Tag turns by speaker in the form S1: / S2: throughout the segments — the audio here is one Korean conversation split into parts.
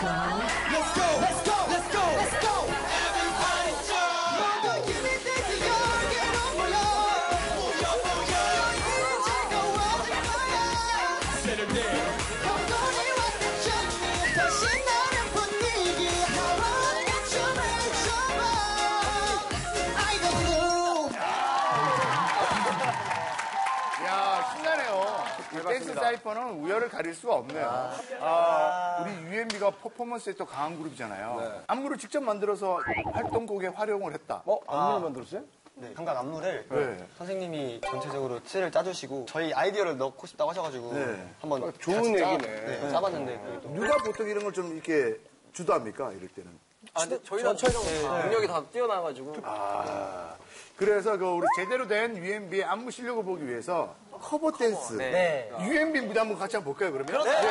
S1: Let's go, let's go, let's go, let's go. Everybody jump. 모두 힘이 되게 여기로 모여. 모여. 이제 즐거워질 거야. Saturday. 경건이 왔을 준비. 더 신나는 분위기. 나와 함께 춤을 춰봐. 아이돌 그룹.
S2: 야, 신나네요. 댄스 사이퍼는 우열을 가릴 수가 없네요. 우리 UMB가 퍼포먼스에 또 강한 그룹이잖아요. 안무를 직접 만들어서 활동곡에 활용을 했다.
S3: 안무를 만들었어요?
S4: 네, 감각 안무를
S2: 네.
S4: 선생님이 전체적으로 틀을 짜주시고 저희 아이디어를 넣고 싶다고 하셔가지고
S2: 네.
S4: 한번
S3: 좋은
S4: 같이
S3: 얘기네.
S4: 네, 짜봤는데 그게 또
S2: 누가 보통 이런 걸 좀 이렇게 주도합니까? 이럴 때는.
S5: 근데 저희랑 능력이 다 뛰어나가지고.
S2: 그래서 그 우리 제대로 된 UMB의 안무 실력을 보기 위해서 커버 댄스.
S5: 네.
S2: UMB 무대 한번 같이 한번 볼까요, 그러면?
S5: 네.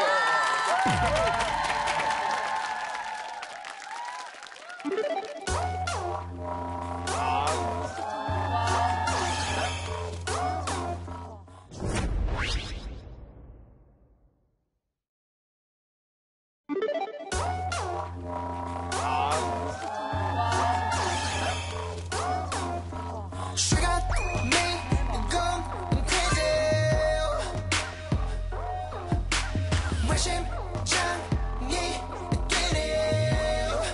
S1: She got me going crazy. 외심장이 느끼네.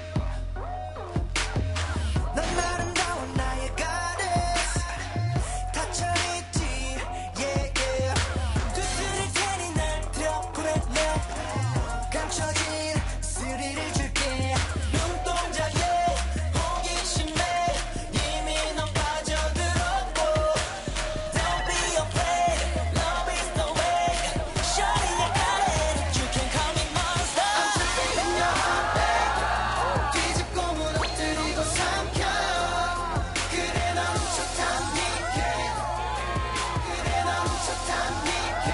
S1: 넌 아름다운 나의 goddess. 닫혀있지, yeah, yeah. 두드릴 테니 날 들어보낼래. 감춰진 스릴을 줄게. 눈동자에 호기심에 이미 넌 빠져들었고. Don't be afraid, love is the way. Shawty, I got it, you can call me monster. I'm sleeping your bed. 뒤집고 무너뜨리고 삼켜. 그래 넌 좋단 니게. 그래 넌 좋단 니게.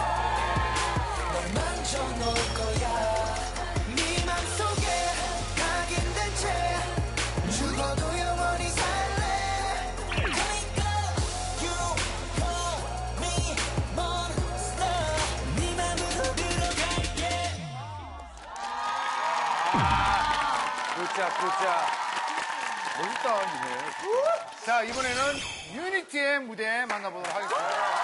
S1: 널 만져놓을 거야. 네 맘속에 각인된 채 죽어도 영원히 살래. 그러니까 you call me monster. 네 맘으로 들어갈게.
S2: 굿자. 멋있다, 이제. 자, 이번에는 유니티의 무대 만나보도록 하겠습니다.